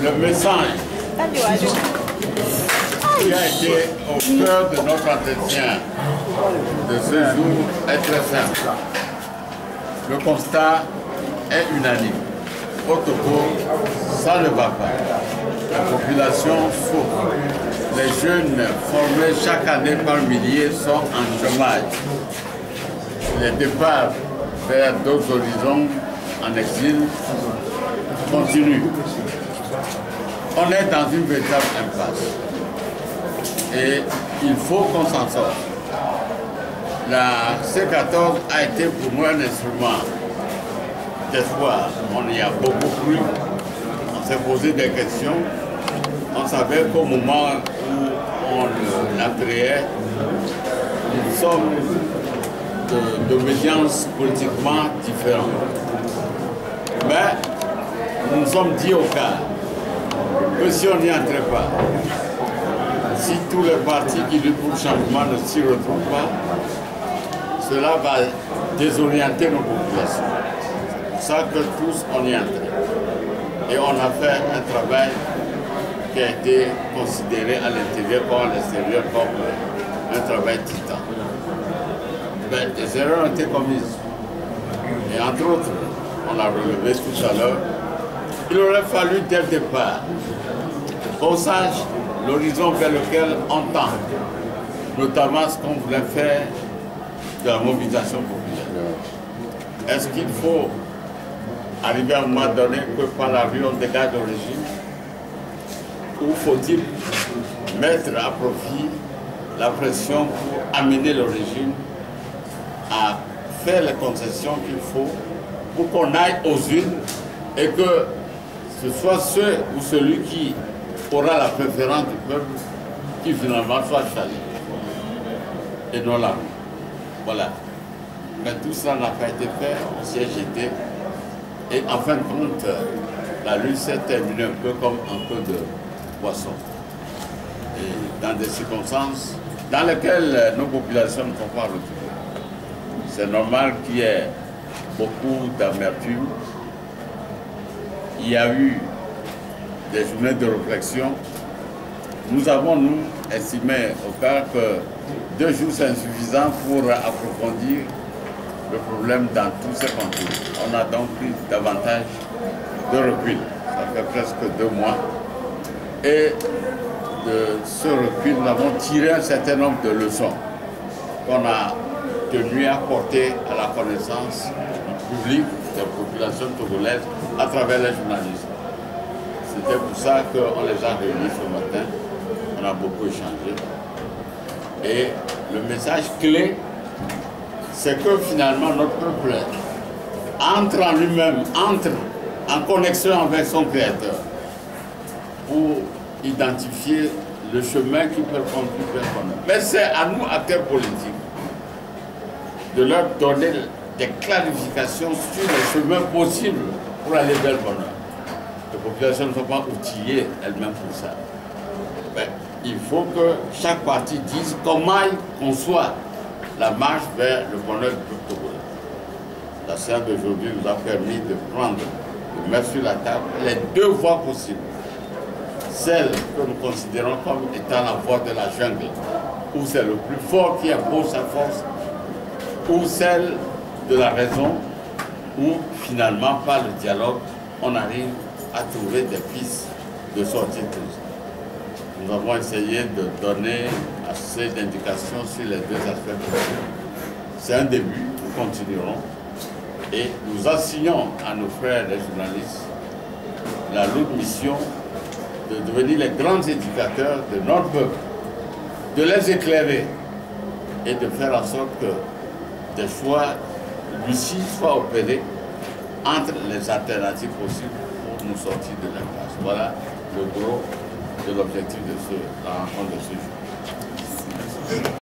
Le message qui a été au cœur de notre entretien de ce jour est très simple. Le constat est unanime. Au Togo, ça ne va pas. La population souffre. Les jeunes formés chaque année par milliers sont en chômage. Les départs vers d'autres horizons en exil continuent. On est dans une véritable impasse. Et il faut qu'on s'en sorte. La C14 a été pour moi un instrument d'espoir. On y a beaucoup cru. On s'est posé des questions. On savait qu'au moment où on la créait, nous sommes d'obédience politiquement différente. Mais nous nous sommes dit au cas que si on n'y entrait pas, si tous les partis qui luttent pour le changement ne s'y retrouvent pas, cela va désorienter nos populations. C'est pour ça que tous on y est entré. Et on a fait un travail qui a été considéré à l'intérieur comme à l'extérieur comme un travail titan. Mais des erreurs ont été commises. Et entre autres, on l'a relevé tout à l'heure, il aurait fallu dès le départ qu'on sache l'horizon vers lequel on tend, notamment ce qu'on voulait faire de la mobilisation populaire. Est-ce qu'il faut arriver à un moment donné que par la rue on dégage le régime, ou faut-il mettre à profit la pression pour amener le régime à faire les concessions qu'il faut pour qu'on aille aux urnes et que ce soit ceux ou celui qui aura la préférence du peuple qui finalement soit choisi et non la rue. Voilà. Mais tout cela n'a pas été fait, on s'y est jeté et en fin de compte, la lutte s'est terminée un peu comme un peu de poisson. Et dans des circonstances dans lesquelles nos populations ne sont pas retrouvées. C'est normal qu'il y ait beaucoup d'amertume. Il y a eu des journées de réflexion. Nous avons, nous, estimé au cas que 2 jours c'est insuffisant pour approfondir le problème dans tous ces contours. On a donc pris davantage de recul. Ça fait presque 2 mois. Et de ce recul, nous avons tiré un certain nombre de leçons qu'on a tenu à porter à la connaissance du public, des populations togolaises, à travers les journalistes. C'était pour ça qu'on les a réunis ce matin. On a beaucoup échangé. Et le message clé, c'est que finalement notre peuple entre en lui-même, entre en connexion avec son Créateur pour identifier le chemin qui peut conduire vers le bonheur. Mais c'est à nous, acteurs politiques, de leur donner des clarifications sur les chemins possibles pour aller vers le bonheur. Les populations ne sont pas outillées elles-mêmes pour ça. Mais il faut que chaque parti dise comment il conçoit la marche vers le bonheur du peuple togolais. La séance d'aujourd'hui nous a permis de prendre, de mettre sur la table les 2 voies possibles. Celle que nous considérons comme étant la voie de la jungle, où c'est le plus fort qui impose sa force, ou celle de la raison, où finalement, par le dialogue, on arrive à trouver des pistes de sortie de crise. Nous avons essayé de donner assez d'indications sur les 2 aspects possibles. C'est un début, nous continuerons, et nous assignons à nos frères les journalistes la lourde mission de devenir les grands éducateurs de notre peuple, de les éclairer et de faire en sorte que des choix lucides soient opérés entre les alternatives possibles pour nous sortir de l'impasse. Voilà le gros de l'objectif de la rencontre de ce jour.